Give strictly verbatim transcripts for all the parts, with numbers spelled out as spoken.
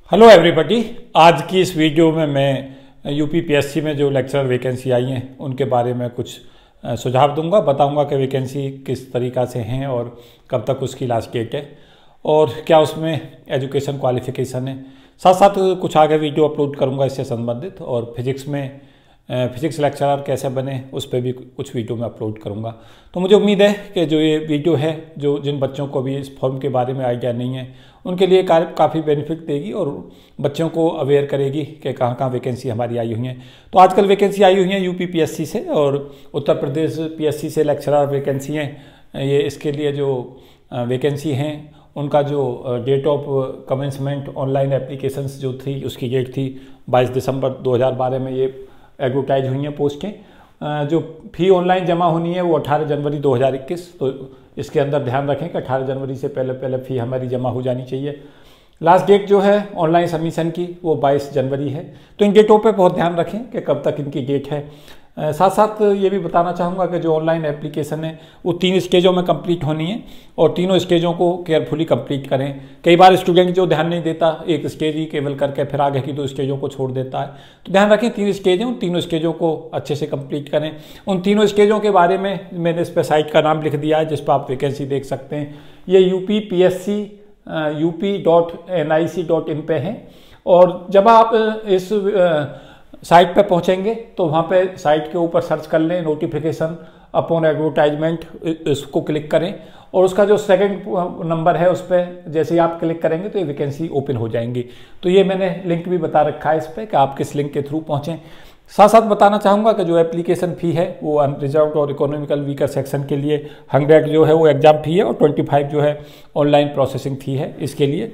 Hello everybody. आज की इस वीडियो में मैं यूपी पीएससी में जो लेक्चरर वैकेंसी आई हैं उनके बारे में कुछ सुझाव दूंगा, बताऊंगा कि वैकेंसी किस तरीक़ा से हैं और कब तक उसकी लास्ट डेट है और क्या उसमें एजुकेशन क्वालिफिकेशन है। साथ साथ कुछ आगे वीडियो अपलोड करूंगा इससे संबंधित, और फिजिक्स में फिजिक्स लेक्चरर कैसे बने उस पर भी कुछ वीडियो में अपलोड करूंगा। तो मुझे उम्मीद है कि जो ये वीडियो है, जो जिन बच्चों को भी इस फॉर्म के बारे में आइडिया नहीं है उनके लिए काफ़ी बेनिफिट देगी और बच्चों को अवेयर करेगी कि कहाँ कहाँ वैकेंसी हमारी आई हुई हैं। तो आजकल वैकेंसी आई हुई हैं यूपी पीएससी से और उत्तर प्रदेश पीएससी से लेक्चरर वैकेंसी हैं। ये इसके लिए जो वैकेंसी हैं उनका जो date of commencement online applications जो थी उसकी डेट थी बाईस दिसंबर दो हज़ार बारह में ये एडवर्टाइज हुई हैं पोस्टें। जो फ़ी ऑनलाइन जमा होनी है वो अठारह जनवरी दो हज़ार इक्कीस, तो इसके अंदर ध्यान रखें कि अठारह जनवरी से पहले पहले फ़ी हमारी जमा हो जानी चाहिए। लास्ट डेट जो है ऑनलाइन सबमिशन की वो बाईस जनवरी है। तो इन डेटों पे बहुत ध्यान रखें कि कब तक इनकी डेट है। साथ साथ ये भी बताना चाहूँगा कि जो ऑनलाइन एप्लीकेशन है वो तीन स्टेजों में कंप्लीट होनी है और तीनों स्टेजों को केयरफुली कंप्लीट करें। कई बार स्टूडेंट जो ध्यान नहीं देता, एक स्टेज ही केवल करके फिर आगे की दो स्टेजों को छोड़ देता है। तो ध्यान रखें तीन स्टेज हैं, उन तीनों स्टेजों को अच्छे से कंप्लीट करें। उन तीनों स्टेजों के बारे में मैंने इस पर साइट का नाम लिख दिया है जिस पर आप वैकेंसी देख सकते हैं। ये U P P S C U P dot N I C dot in पे है। और जब आप इस साइट पे पहुंचेंगे तो वहाँ पे साइट के ऊपर सर्च कर लें नोटिफिकेशन अपॉन एडवर्टाइजमेंट, इसको क्लिक करें और उसका जो सेकंड नंबर है उस पर जैसे ही आप क्लिक करेंगे तो ये वैकेंसी ओपन हो जाएंगी। तो ये मैंने लिंक भी बता रखा है इस पर कि आप किस लिंक के थ्रू पहुँचें। साथ साथ बताना चाहूँगा कि जो एप्लीकेशन फ़ी है वो अनरिजर्व्ड और इकोनॉमिकल वीकर सेक्शन के लिए हंड्रेड जो है वो एग्जाम फ़ी है और ट्वेंटी फाइव जो है ऑनलाइन प्रोसेसिंग फ़ी है इसके लिए।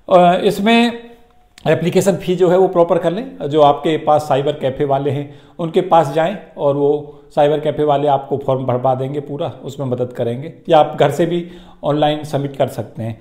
इसमें एप्लीकेशन फ़ी जो है वो प्रॉपर कर लें। जो आपके पास साइबर कैफ़े वाले हैं उनके पास जाएं और वो साइबर कैफ़े वाले आपको फॉर्म भरवा देंगे, पूरा उसमें मदद करेंगे, या आप घर से भी ऑनलाइन सबमिट कर सकते हैं।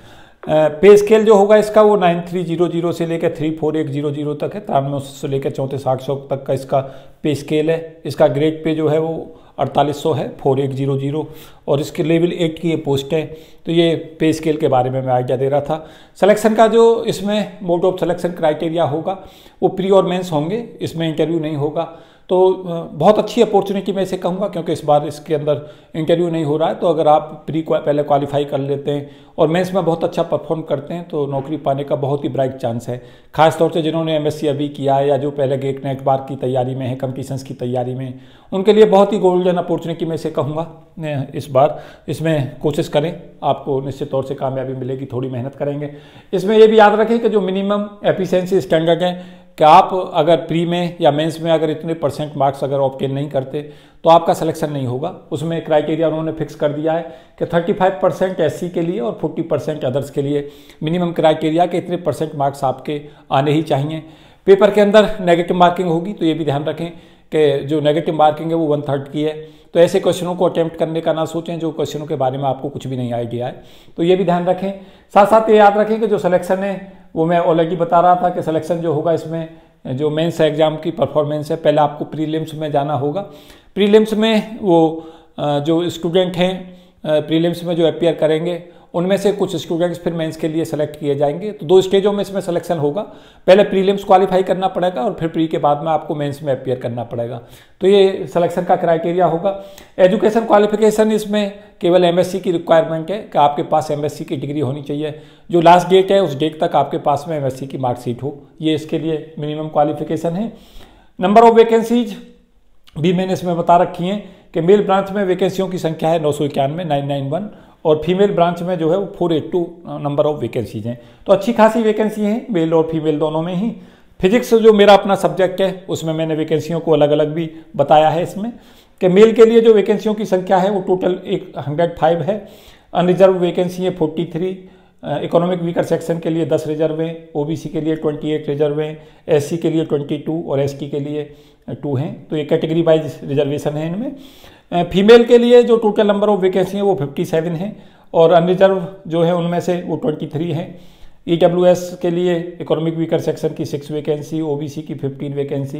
पे स्केल जो होगा इसका वो नाइन थ्री जीरो जीरो से लेकर थ्री फोर एक जीरो जीरो तक है, तिरानवे सौ से लेकर चौंतीस आठ सौ तक का इसका पे स्केल है। इसका ग्रेड पे जो है वो अड़तालीस सौ है, फोर एक जीरो जीरो, और इसके लेवल एट की ये पोस्ट है। तो ये पे स्केल के बारे में मैं आइडिया दे रहा था। सिलेक्शन का जो इसमें मोड ऑफ सिलेक्शन क्राइटेरिया होगा वो प्री और मेंस होंगे, इसमें इंटरव्यू नहीं होगा। तो बहुत अच्छी अपॉर्चुनिटी मैं इसे कहूँगा क्योंकि इस बार इसके अंदर इंटरव्यू नहीं हो रहा है। तो अगर आप प्री पहले क्वालिफाई कर लेते हैं और मेंस में बहुत अच्छा परफॉर्म करते हैं तो नौकरी पाने का बहुत ही ब्राइट चांस है। खासतौर से जिन्होंने एमएससी अभी किया है या जो पहले गेट नेट बार की तैयारी में है, कंपटीशंस की तैयारी में, उनके लिए बहुत ही गोल्डन अपॉर्चुनिटी मैं इसे कहूँगा। इस बार इसमें कोशिश करें, आपको निश्चित तौर से कामयाबी मिलेगी, थोड़ी मेहनत करेंगे। इसमें यह भी याद रखें कि जो मिनिमम एफिशिएंसी स्टैंडर्ड है कि आप अगर प्री में या मेंस में अगर इतने परसेंट मार्क्स अगर ऑब्टेन नहीं करते तो आपका सिलेक्शन नहीं होगा। उसमें क्राइटेरिया उन्होंने फिक्स कर दिया है कि पैंतीस परसेंट एससी के लिए और चालीस परसेंट अदर्स के लिए मिनिमम क्राइटेरिया के इतने परसेंट मार्क्स आपके आने ही चाहिए। पेपर के अंदर नेगेटिव मार्किंग होगी, तो ये भी ध्यान रखें कि जो नेगेटिव मार्किंग है वो वन थर्ड की है। तो ऐसे क्वेश्चनों को अटेम्प्ट करने का ना सोचें जो क्वेश्चनों के बारे में आपको कुछ भी नहीं आइडिया है। तो ये भी ध्यान रखें। साथ साथ ये याद रखें कि जो सिलेक्शन है वो मैं ऑलरेडी बता रहा था कि सिलेक्शन जो होगा इसमें जो मेंस एग्जाम की परफॉर्मेंस है, पहले आपको प्रीलिम्स में जाना होगा। प्रीलिम्स में वो जो स्टूडेंट हैं प्रीलिम्स में जो अपीयर करेंगे उनमें से कुछ स्टूडेंट्स फिर मेंस के लिए सेलेक्ट किए जाएंगे। तो दो स्टेजों में इसमें सिलेक्शन होगा, पहले प्रीलिम्स क्वालिफाई करना पड़ेगा और फिर प्री के बाद में आपको मेंस में अपीयर करना पड़ेगा। तो ये सिलेक्शन का क्राइटेरिया होगा। एजुकेशन क्वालिफिकेशन इसमें केवल एमएससी की रिक्वायरमेंट है कि आपके पास एमएससी की डिग्री होनी चाहिए। जो लास्ट डेट है उस डेट तक आपके पास में एमएससी की मार्कशीट हो, ये इसके लिए मिनिमम क्वालिफिकेशन है। नंबर ऑफ वैकेंसीज भी मैंने इसमें बता रखी हैं कि मेल ब्रांच में वैकेंसियों की संख्या है नौ सौ इक्यानवे नाइन नाइन वन और फीमेल ब्रांच में जो है वो four eight two number of vacancies हैं। तो अच्छी खासी वैकेंसी हैं मेल और फीमेल दोनों में ही। फिजिक्स जो मेरा अपना सब्जेक्ट है उसमें मैंने वैकेंसियों को अलग अलग भी बताया है इसमें कि मेल के लिए जो वैकेंसियों की संख्या है वो टोटल एक हंड्रेड फाइव है। अनरिजर्व वैकेंसी है forty three, economic weaker section के लिए दस रिजर्व हैं, ओबीसी के लिए ट्वेंटी एट रिजर्व हैं, एससी के लिए ट्वेंटी टू और एसटी के लिए टू हैं। तो ये कैटेगरी वाइज रिजर्वेशन है इनमें। फीमेल के लिए जो टोटल नंबर ऑफ वैकेंसी है वो फिफ्टी सेवन है और अनरिजर्व जो है उनमें से वो ट्वेंटी थ्री हैं। ईडब्ल्यूएस के लिए इकोनॉमिक वीकर सेक्शन की सिक्स वैकेंसी, ओबीसी की फिफ्टीन वैकेंसी,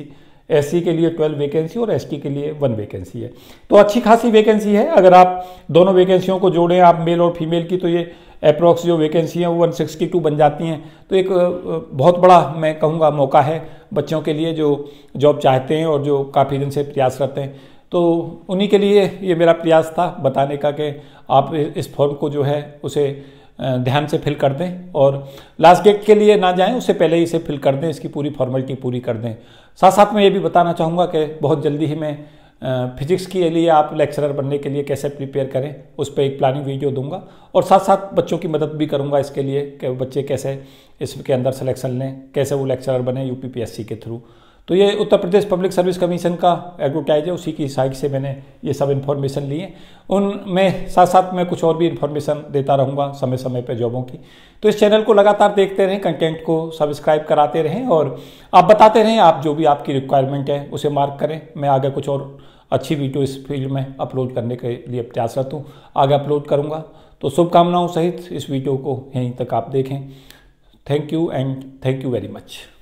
एससी के लिए ट्वेल्व वैकेंसी और एसटी के लिए वन वैकेंसी है। तो अच्छी खासी वैकेंसी है। अगर आप दोनों वैकेंसियों को जोड़ें, आप मेल और फीमेल की, तो ये अप्रॉक्स जो वैकेंसी हैं वो वन सिक्सटी टू बन जाती हैं। तो एक बहुत बड़ा मैं कहूँगा मौका है बच्चों के लिए जो जॉब चाहते हैं और जो काफ़ी दिन से प्रयासरत हैं। तो उन्हीं के लिए ये मेरा प्रयास था बताने का कि आप इस फॉर्म को जो है उसे ध्यान से फिल कर दें और लास्ट डेट के लिए ना जाएं, उससे पहले ही इसे फिल कर दें, इसकी पूरी फॉर्मेलिटी पूरी कर दें। साथ साथ में ये भी बताना चाहूँगा कि बहुत जल्दी ही मैं फिजिक्स के लिए आप लेक्चरर बनने के लिए कैसे प्रिपेयर करें उस पर एक प्लानिंग वीडियो दूंगा और साथ साथ बच्चों की मदद भी करूंगा इसके लिए कि बच्चे कैसे इसके अंदर सिलेक्शन लें, कैसे वो लेक्चरर बने यूपीपीएससी के थ्रू। तो ये Uttar Pradesh public service commission का एडवर्टाइज है, उसी की साइट से मैंने ये सब इन्फॉर्मेशन ली है। उनमें साथ साथ मैं कुछ और भी इन्फॉर्मेशन देता रहूँगा समय समय पे जॉबों की। तो इस चैनल को लगातार देखते रहें, कंटेंट को सब्सक्राइब कराते रहें और आप बताते रहें, आप जो भी आपकी रिक्वायरमेंट है उसे मार्क करें। मैं आगे कुछ और अच्छी वीडियो इस फील्ड में अपलोड करने के लिए प्रयासरत हूँ, आगे अपलोड करूँगा। तो शुभकामनाओं सहित इस वीडियो को यहीं तक आप देखें। Thank you and thank you very much.